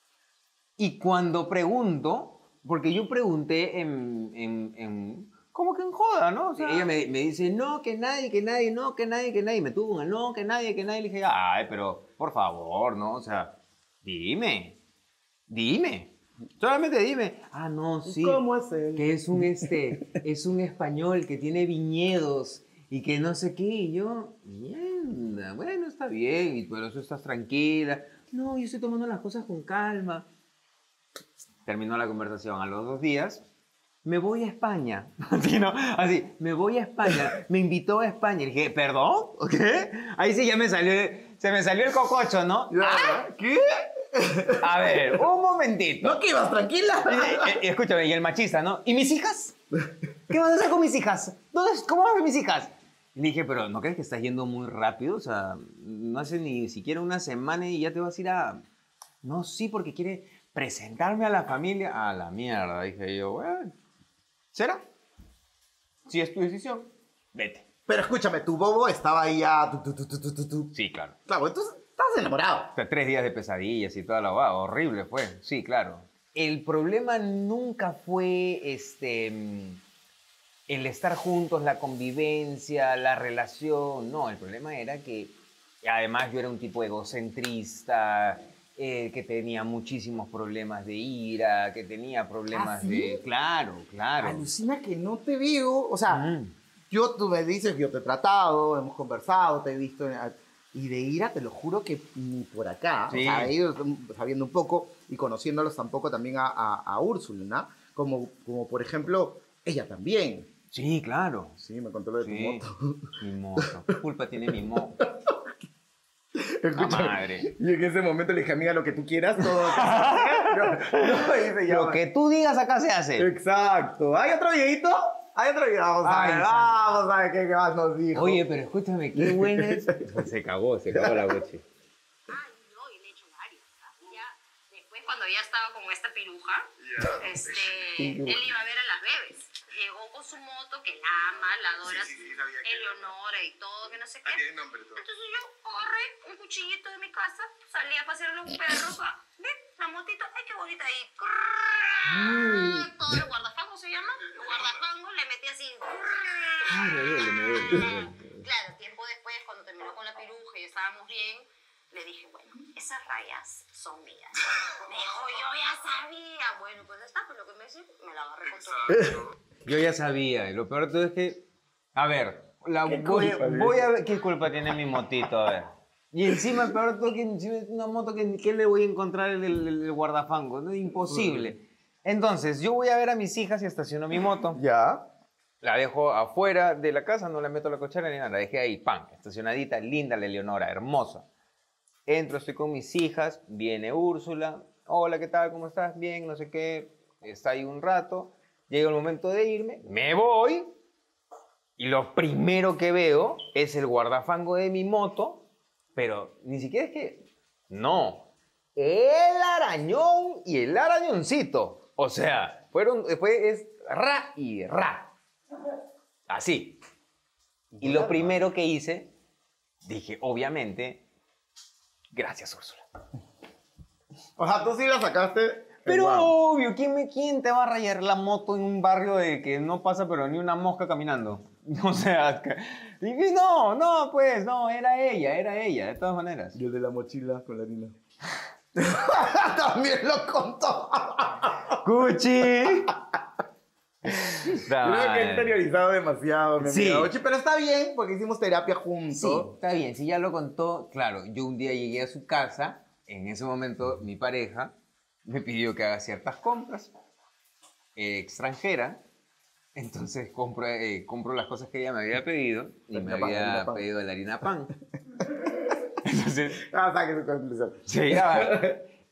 Y cuando pregunto, porque yo pregunté en, en, en como que en joda, ¿no? O sea, ella me, me dice, no, que nadie, que nadie, no, que nadie, que nadie. Me tuvo un no, que nadie, que nadie. Le dije, ay, pero por favor, ¿no? O sea, dime, dime. Solamente dime. Ah, no, sí. ¿Cómo es él? Que es un, este, es un español que tiene viñedos y que no sé qué. Y yo, mierda, bueno, está bien, y por eso estás tranquila. No, yo estoy tomando las cosas con calma. Terminó la conversación. A los dos días, me voy a España. Así, ¿no? Así, me voy a España. Me invitó a España. Y dije, ¿perdón? ¿Qué? Ahí sí ya me salió, se me salió el cococho, ¿no? ¿Ah? ¿Qué? A ver, un momentito. ¿No que ibas tranquila? Y, y- y escúchame, y el machista, ¿no? ¿Y mis hijas? ¿Qué vas a hacer con mis hijas? ¿Dónde, ¿Cómo van mis hijas? Y le dije, pero ¿no crees que estás yendo muy rápido? O sea, no hace ni siquiera una semana y ya te vas a ir a... No, sí, porque quiere presentarme a la familia. A la mierda, dije yo, bueno, ¿será? Si es tu decisión, vete. Pero escúchame, tu bobo estaba ahí ya... tu, tu, tu, tu, tu, tu, tu. Sí, claro. Claro, entonces estás enamorado. O sea, tres días de pesadillas y toda la va, horrible fue. Sí, claro. El problema nunca fue este, mm, el estar juntos, la convivencia, la relación. No, el problema era que además yo era un tipo egocentrista, eh, que tenía muchísimos problemas de ira, que tenía problemas ¿Ah, sí? de... Claro, claro. Alucina que no te veo. O sea, Mm. yo, tú me dices, yo te he tratado, hemos conversado, te he visto... en- y de ira, te lo juro que ni por acá. Sí. O sea, ellos sabiendo un poco y conociéndolos tampoco también a, a, a Úrsula, ¿no? Como, como por ejemplo, ella también. Sí, claro. Sí, me contó lo de Sí. tu moto. Mi moto. ¿Qué culpa tiene mi moto? La Escúchame, madre. y en ese momento le dije, amiga, lo que tú quieras, todo. no, no, dice, ya Lo va. que tú digas acá se hace. Exacto. ¿Hay otro videito? Hay otro video. Vamos a Ay, ver, sí. vamos a ver qué, qué más nos dijo. Oye, pero escúchame, qué buena es. Se cagó, se cagó la boche. Ay, no, y le he hecho varios. Y ya, después, cuando ya estaba con esta piruja, este, él iba a ver a las bebés. Llegó con su moto, que la ama, la adora, Sí, sí, sí, sabía que era. Eleonora y todo, que no sé Ah, qué. tiene nombre todo. Entonces yo agarré un cuchillito de mi casa, salí a pasear a los perros, ah, ¿ve? La motito, ay, qué bonita ahí. Todo el guardafango se llama. El guardafango le metí así. Claro, tiempo después, cuando terminó con la piruja y estábamos bien, le dije, bueno, esas rayas son mías. Me dijo, yo ya sabía. Bueno, pues está, pues lo que me decís, me la agarré con todo. Yo ya sabía, y lo peor de todo es que. A ver, la ¿Qué voy, culpa voy tiene? a ver qué culpa tiene mi motito, a ver. Y encima, el peor de todo es que encima es una moto que ¿qué le voy a encontrar el, el, el guardafango? No, es imposible. Entonces, yo voy a ver a mis hijas y estaciono mi moto. Ya. La dejo afuera de la casa, no la meto a la cochera ni nada. La dejé ahí, pan, estacionadita, linda la Eleonora, hermosa. Entro, estoy con mis hijas, viene Úrsula. Hola, ¿qué tal? ¿Cómo estás? Bien, no sé qué. Está ahí un rato. Llega el momento de irme, me voy. Y lo primero que veo es el guardafango de mi moto. Pero ni siquiera es que... No. El arañón y el arañoncito. O sea, fueron, fue, es ra y ra. Así. Y lo primero que hice, dije, obviamente, gracias, Úrsula. O sea, tú sí la sacaste. Pero Guau. obvio, ¿quién, me, ¿quién te va a rayar la moto en un barrio de que no pasa pero ni una mosca caminando? O sea, que- y no, no, pues, no, era ella, era ella, de todas maneras. Y el de la mochila con la harina. También lo contó. ¡Cuchi! Creo que he interiorizado demasiado, mi Sí. amiga Ochi, pero está bien porque hicimos terapia juntos. Sí, está bien, si ya lo contó, claro, yo un día llegué a su casa, en ese momento mi pareja me pidió que haga ciertas compras eh, extranjeras, entonces compro, eh, compro las cosas que ella me había pedido y me Harina pan, harina había pan. pedido la harina pan. Entonces, Ah, saque su conclusión. sí, ya va.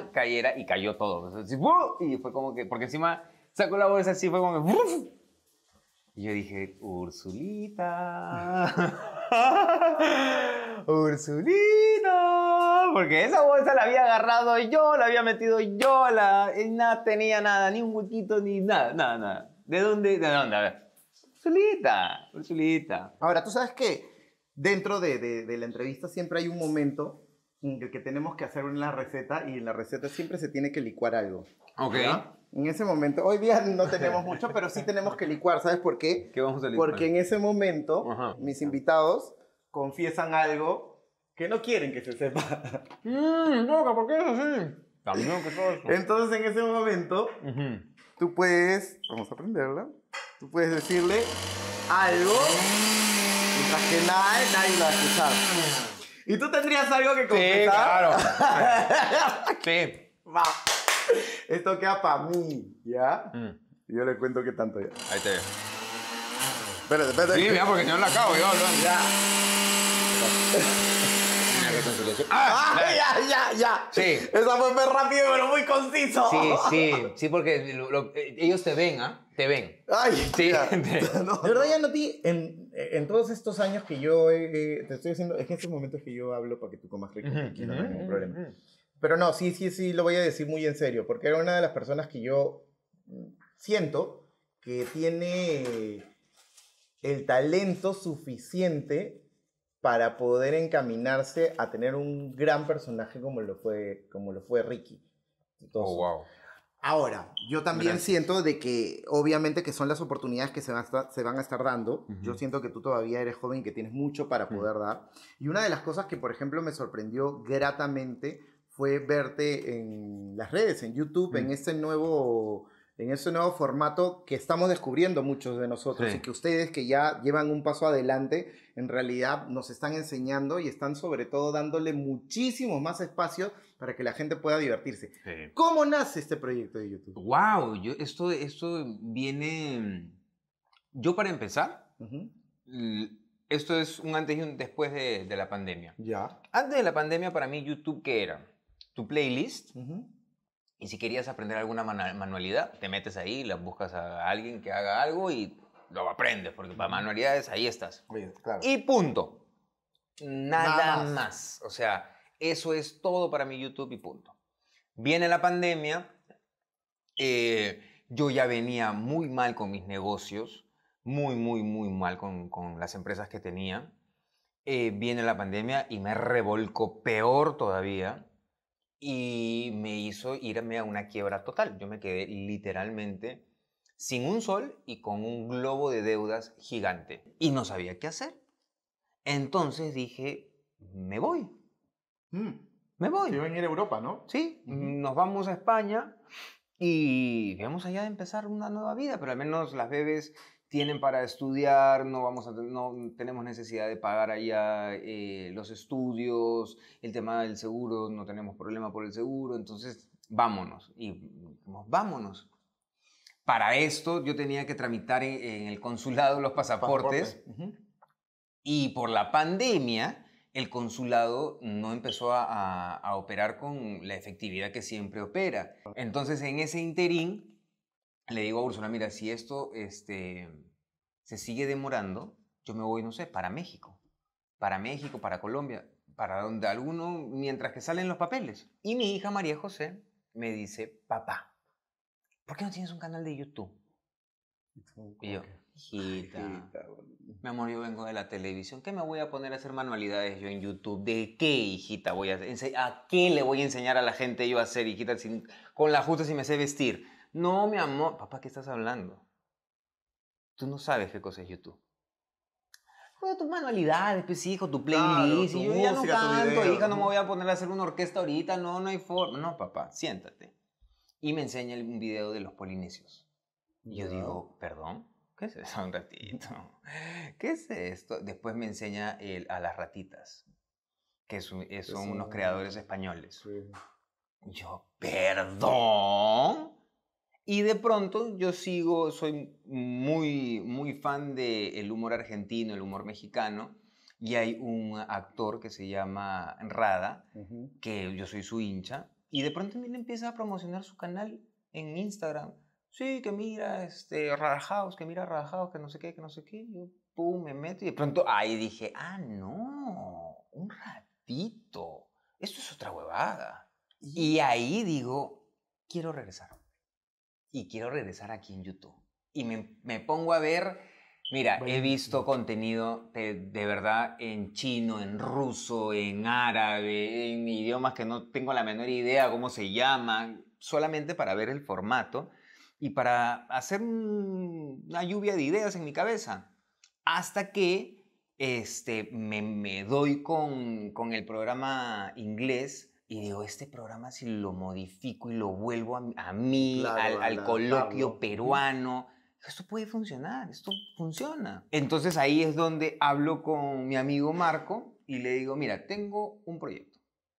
pan, cayera y cayó todo. O sea, así, ¡buf! Y fue como que, porque encima sacó la bolsa así, fue como que... ¡buf! Y yo dije, Ursulita, Ursulita, porque esa bolsa la había agarrado yo, la había metido yo, la, y no tenía nada, ni un huequito, ni nada, nada, nada. ¿De dónde? ¿De dónde? A ver. Ursulita, Ursulita. Ahora, tú sabes que dentro de, de- de la entrevista siempre hay un momento en el que tenemos que hacer una receta y en la receta siempre se tiene que licuar algo. Ok. ¿Ya? En ese momento, hoy día no tenemos mucho, pero sí tenemos que licuar. ¿Sabes por qué? ¿Qué vamos a licuar? Porque en ese momento Ajá. mis invitados confiesan algo que no quieren que se sepa. Mmm, loca, ¿por qué es así? También que todo eso. Entonces en ese momento Ujú. tú puedes, vamos a aprenderla, tú puedes decirle algo mientras que nada, nadie lo va a escuchar. ¿Y tú tendrías algo que Sí, confesar? claro. Sí. Va. Esto queda para mí, ¿ya? Mm, Y yo le cuento qué tanto ya. ahí te veo. Espérate, espérate. Sí, mira, porque si no la acabo yo. ¿no? Ya. Mira qué conciliación. Ah, ¡Ah! ya, ya, ya. Sí. Esa fue muy rápido, pero muy conciso. Sí, sí, sí, porque lo- lo- eh, ellos te ven, ¿ah? Te ven. Ay, Sí. ya. No. De verdad, ya Noti, en, en todos estos años que yo eh, te estoy diciendo, es que en estos momentos que yo hablo para que tú comas rico, aquí no hay ningún problema. Pero no, sí, sí, sí, lo voy a decir muy en serio, porque era una de las personas que yo siento que tiene el talento suficiente para poder encaminarse a tener un gran personaje como lo fue, como lo fue Ricky. Oh, wow. Ahora, yo también Gracias. siento de que obviamente que son las oportunidades que se van a estar, se van a estar dando. Ujú. Yo siento que tú todavía eres joven y que tienes mucho para Ujú. poder dar. Y una de las cosas que, por ejemplo, me sorprendió gratamente fue verte en las redes, en YouTube, en Mm. este nuevo, en este nuevo formato que estamos descubriendo muchos de nosotros Sí. y que ustedes que ya llevan un paso adelante, en realidad nos están enseñando y están sobre todo dándole muchísimos más espacios para que la gente pueda divertirse. Sí. ¿Cómo nace este proyecto de YouTube? Wow, yo, esto, esto viene... Yo para empezar, Ujú. l- esto es un antes y un después de, de la pandemia. Ya. Antes de la pandemia, para mí, YouTube, ¿qué era? Tu playlist, Ujú. y si querías aprender alguna mana- manualidad, te metes ahí, la buscas a alguien que haga algo y lo aprendes, porque para manualidades ahí estás. Oye, claro. Y punto. Nada, Nada más. más. O sea, eso es todo para mi YouTube y punto. Viene la pandemia, eh, yo ya venía muy mal con mis negocios, muy, muy, muy mal con, con las empresas que tenía. Eh, viene la pandemia y me revolcó peor todavía y me hizo irme a una quiebra total. Yo me quedé literalmente sin un sol y con un globo de deudas gigante. Y no sabía qué hacer. Entonces dije, me voy, Mm. me voy. Se iba a ir a Europa, ¿no? Sí, Ujú. nos vamos a España y vamos allá a empezar una nueva vida, pero al menos las bebés tienen para estudiar, no, vamos a, no tenemos necesidad de pagar allá eh, los estudios, el tema del seguro, no tenemos problema por el seguro, entonces vámonos. Y dijimos, vámonos. Para esto yo tenía que tramitar en, en el consulado los pasaportes. Pasaporte. Ujú. Y por la pandemia, el consulado no empezó a, a- a operar con la efectividad que siempre opera. Entonces, en ese interín, le digo a Úrsula, mira, si esto este, se sigue demorando, yo me voy, no sé, para México. Para México, para Colombia, para donde alguno, mientras que salen los papeles. Y mi hija María José me dice, papá, ¿por qué no tienes un canal de YouTube? Y yo, hijita, mi amor, yo vengo de la televisión. ¿Qué me voy a poner a hacer manualidades yo en YouTube? ¿De qué, hijita, voy a hacer? ¿A qué le voy a enseñar a la gente yo a hacer, hijita, sin- con la justa si me sé vestir? No, mi amor. Papá, ¿qué estás hablando? Tú no sabes qué cosa es YouTube. Juega tus manualidades, pues hijo, tu Claro, playlist. tu y yo ya no música, tu canto, video, hija, no me ujú. voy a poner a hacer una orquesta ahorita, no, no hay forma. No, papá, siéntate. Y me enseña un video de los polinesios. Y yo Ya. digo, perdón, ¿qué es eso? Un ratito. ¿Qué es esto? Después me enseña el, a las ratitas, que es un- es- son Eso- unos creadores españoles. Sí. Yo, perdón. Y de pronto yo sigo, soy muy, muy fan del humor argentino, el humor mexicano, y hay un actor que se llama Rada, Ujú. que yo soy su hincha, y de pronto él empieza a promocionar su canal en Instagram. Sí, que mira, este, Rada House, que mira Rada House, que no sé qué, que no sé qué. Yo, pum, me meto y de pronto ahí dije, ah, no, un ratito, esto es otra huevada. Y ahí digo, quiero regresar. Y quiero regresar aquí en YouTube. Y me, me pongo a ver, mira, he Buenísimo. visto contenido de, de verdad en chino, en ruso, en árabe, en idiomas que no tengo la menor idea cómo se llaman, solamente para ver el formato y para hacer un- una lluvia de ideas en mi cabeza. Hasta que este, me, me doy con, con el programa inglés y digo, este programa si lo modifico y lo vuelvo a, a mí, Claro, al, al al coloquio adaptarlo. peruano, esto puede funcionar, esto funciona. Entonces ahí es donde hablo con mi amigo Marco y le digo, mira, tengo un proyecto.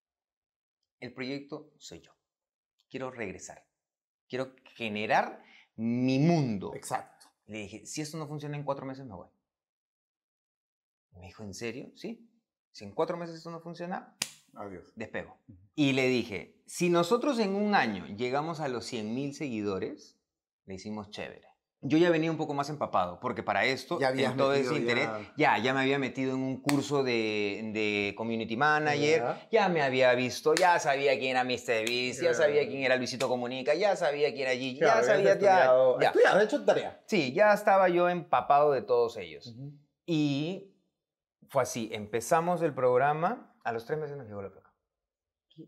El proyecto soy yo. Quiero regresar. Quiero generar mi mundo. Exacto. Le dije, si esto no funciona en cuatro meses me voy. Me dijo, ¿en serio? Sí. Si en cuatro meses esto no funciona, Adiós. despego. Y le dije, si nosotros en un año llegamos a los cien mil seguidores, le hicimos chévere. Yo ya venía un poco más empapado, porque para esto, Ya habías en todo ese metido interés, ya- ya, ya me había metido en un curso de, de Community Manager, Ya. ya me había visto, ya sabía quién era míster Beast, ya Ya. sabía quién era Luisito Comunica, ya sabía quién era Gigi, Claro, ya habías sabía, ya, estudiado, ya. estudiado, has hecho tarea. Sí, ya estaba yo empapado de todos ellos. Y fue así, empezamos el programa, a los tres meses nos llegó la placa. ¡Qué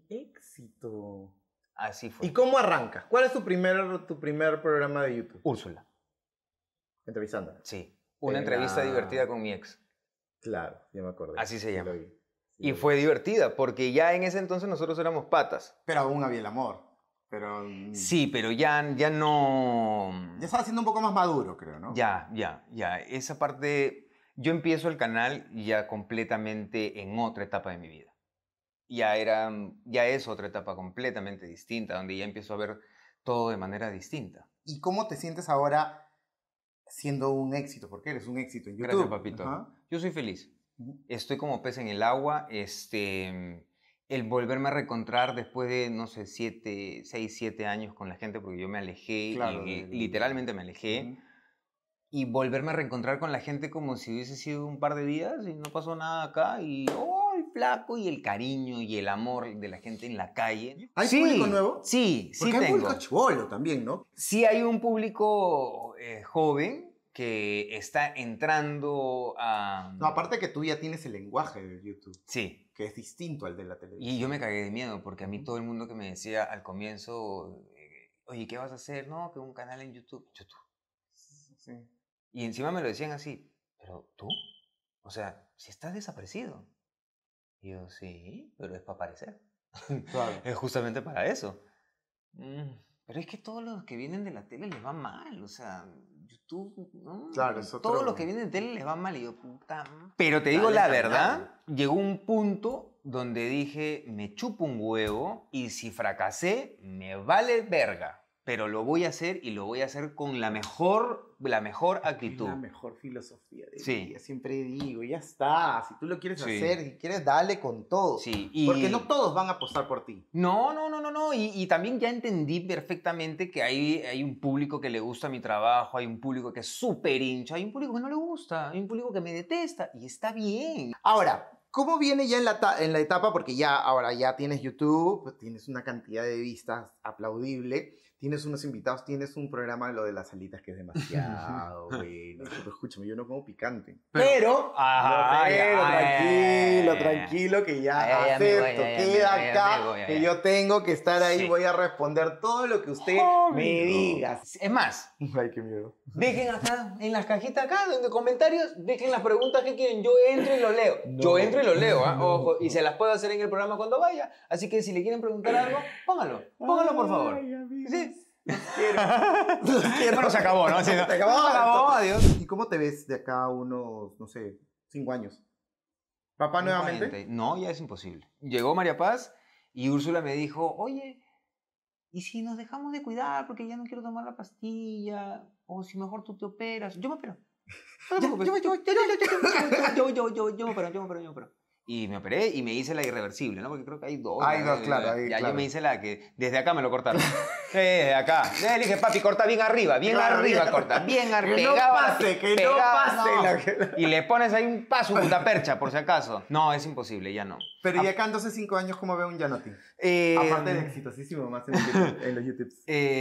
éxito! Así fue. ¿Y cómo arrancas? ¿Cuál es tu primer, tu primer programa de YouTube? Úrsula. Entrevistándola. Sí, una En entrevista la- divertida con mi ex. Claro, ya me acordé. Así se Sí llama. lo vi, sí Y lo vi. fue divertida, porque ya en ese entonces nosotros éramos patas. Pero aún había el amor. Pero... mm, Sí, pero ya, ya no... Ya estaba siendo un poco más maduro, creo, ¿no? Ya, ya, ya. Esa parte... Yo empiezo el canal ya completamente en otra etapa de mi vida. Ya era... Ya es otra etapa completamente distinta, donde ya empiezo a ver todo de manera distinta. ¿Y cómo te sientes ahora siendo un éxito? Porque eres un éxito en YouTube. Gracias, papito. Ajá. Yo soy feliz. Ujú. Estoy como pez en el agua. Este, el volverme a reencontrar después de, no sé, siete, seis, siete años con la gente, porque yo me alejé, Claro, y, del- literalmente me alejé. Ujú. Y volverme a reencontrar con la gente como si hubiese sido un par de días y no pasó nada acá. Y, ¡oh, el flaco! Y el cariño y el amor de la gente en la calle. ¿Hay Sí, público nuevo? Sí, sí Porque hay tengo. público chibolo también, ¿no? Sí hay un público eh, joven que está entrando a... No, aparte que tú ya tienes el lenguaje de YouTube, Sí. que es distinto al de la televisión. Y yo me cagué de miedo porque a mí todo el mundo que me decía al comienzo, eh, oye, ¿qué vas a hacer? No, que un canal en YouTube. YouTube. Sí. Y encima me lo decían así, ¿pero tú? O sea, si estás desaparecido. Y yo, sí, pero es para aparecer. Claro. Es justamente para eso. Mm, pero es que todos los que vienen de la tele les va mal, o sea, YouTube, no, Claro, es todos otro- los que vienen de tele les va mal y yo, puta. m- Pero te digo Dale, la dale, verdad, llegó un punto donde dije, me chupo un huevo y si fracasé, me vale verga. Pero lo voy a hacer y lo voy a hacer con la mejor, la mejor Es actitud. la mejor filosofía de Sí. vida. Siempre digo, ya está. Si tú lo quieres Sí. hacer, si quieres, dale con todo. Sí, y- Porque no todos van a apostar por ti. No, no, no, no, no. Y, y también ya entendí perfectamente que hay, hay un público que le gusta mi trabajo, hay un público que es súper hincha, hay un público que no le gusta, hay un público que me detesta y está bien. Ahora, ¿cómo viene ya en la, ta- en la etapa? Porque ya ahora ya tienes YouTube, pues tienes una cantidad de vistas aplaudible, tienes unos invitados, tienes un programa, lo de las alitas, que es demasiado bueno. Pero escúchame, yo no como picante. Pero- Pero, Ajá, pero, ya, tranquilo, ya, ya, ya. tranquilo, que ya Ay, ay, acepto. amigo, ay, Queda amigo, ay, acá, amigo, ay, que ay. yo tengo que estar ahí, Sí. voy a responder todo lo que usted Obvio. me diga. Es más, Ay, qué miedo. dejen acá, en las cajitas acá, en los comentarios, dejen las preguntas que quieren. Yo entro y lo leo. No. Yo entro y lo leo, ¿ah? No. Ojo, y se las puedo hacer en el programa cuando vaya. Así que si le quieren preguntar algo, pónganlo. Pónganlo, por favor. Ay, amigos. Sí. Los quiero. Los quiero. Bueno, se acabó, ¿no? Sí, no. Se acabó. Se acabó, adiós. ¿Y cómo te ves de acá a unos, no sé, cinco años? ¿Papá nuevamente? cuarenta. No, ya es imposible. Llegó María Paz y Úrsula me dijo, oye, ¿y si nos dejamos de cuidar porque ya no quiero tomar la pastilla? O si mejor tú te operas. Yo me opero. No te preocupes. Yo, yo, yo, yo, yo, yo, yo, yo me opero, yo me opero, yo me opero. Y me operé y me hice la irreversible, ¿no? Porque creo que hay dos. Hay ¿no? dos, claro, hay, Ya claro. yo me hice la que desde acá me lo cortaron. Sí, desde acá. Le dije, papi, corta bien arriba, bien Claro, arriba, bien. corta, bien arriba. Que no pase, que no pase la que- Y le pones ahí un paso, puta percha, por si acaso. No, es imposible, ya no. Pero y acá entonces cinco años, ¿cómo ve un Janoti? Eh, Aparte de exitosísimo más en, el YouTube- en los YouTubes.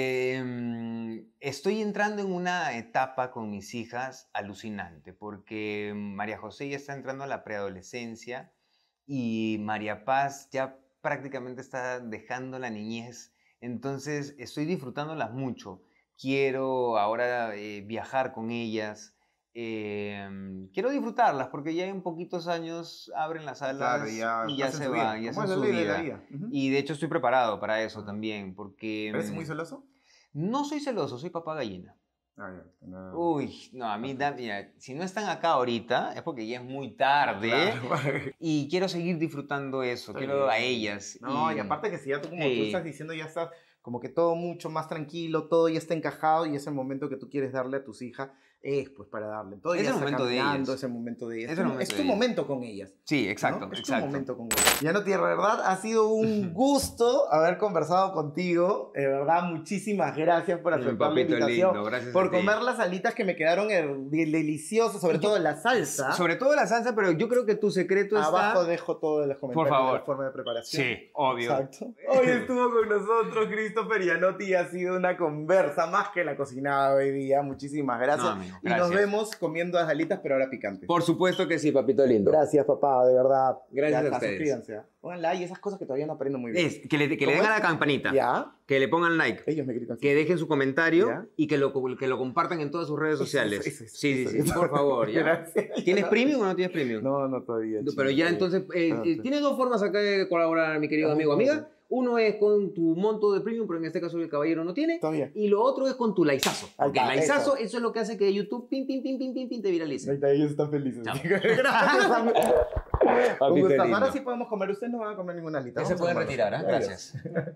Eh, estoy entrando en una etapa con mis hijas alucinante, porque María José ya está entrando a la preadolescencia y María Paz ya prácticamente está dejando la niñez. Entonces estoy disfrutándolas mucho. Quiero ahora eh, viajar con ellas. eh, quiero disfrutarlas porque ya en poquitos años abren las alas Claro, ya, y ya hacen se su van, vida. ya ¿Cómo hacen es la su ley de la vida. vida? Ujú. Y de hecho estoy preparado para eso también, porque... ¿Eres mm, muy celoso? No soy celoso, soy papá gallina. Ah, ya, no. Uy, no, a mí, da, mira, si no están acá ahorita es porque ya es muy tarde Claro. y quiero seguir disfrutando eso, Está quiero a bien. ellas. No, y aparte que si ya tú, como tú Sí. estás diciendo, ya estás como que todo mucho más tranquilo, todo ya está encajado y es el momento que tú quieres darle a tus hijas, es pues para darle. Todo Es ya el está momento de caminando, ellas. es el momento de ellas. Es Es, el tu- momento es de tu ellas. momento con ellas. Sí, exacto, ¿no? Es exacto. tu momento con ellas. Ya no, tierra, ¿verdad? Ha sido un gusto haber conversado contigo. De verdad, muchísimas gracias por Mm, aceptar la papito invitación. lindo, gracias por a ti. comer las alitas que me quedaron her- de- deliciosas, sobre todo la salsa. Sobre todo la salsa, pero yo creo que tu secreto está... Abajo dejo todos los comentarios favor. de la forma de preparación. Sí, obvio. Exacto. Hoy estuvo con nosotros Christopher Janotti y ha sido una conversa más que la cocinada hoy día. Muchísimas gracias. No, amigo, y nos gracias. vemos comiendo las alitas, pero ahora picantes. Por supuesto que sí, papito lindo. Gracias, papá, de verdad. Gracias Ya a está, ustedes. Suscríbanse. ¿ah? Pongan like y esas cosas que todavía no aprendo muy bien. Es, que le, que le ¿Cómo den a es? la campanita, ¿Ya? que le pongan like, Ellos me gritan. que dejen su comentario ¿Ya? y que lo, que lo compartan en todas sus redes Eso, sociales. eso, eso, sí, eso, sí, sí, eso. por favor. ¿ya? Gracias. ¿Tienes premium o no tienes premium? No, no todavía. No, chico, pero ya todavía. entonces, eh, Ah, eh, sí. tienes dos formas acá de colaborar, mi querido Ah, amigo o ¿cómo amiga. Uno es con tu monto de premium, pero en este caso el caballero no tiene. Todavía. Y lo otro es con tu laizazo. Ahí Porque el está, laizazo, eso. eso es lo que hace que YouTube pim, pim, pim, pim, pim, pim, te viralice. Ahí está, ellos están felices. Chao. Gracias, amigo. Un Papito gustazo. lindo. Ahora sí podemos comer. Ustedes no van a comer ninguna alita. Ya se Vamos a pueden comer. retirar, ¿ah? Adiós. Gracias.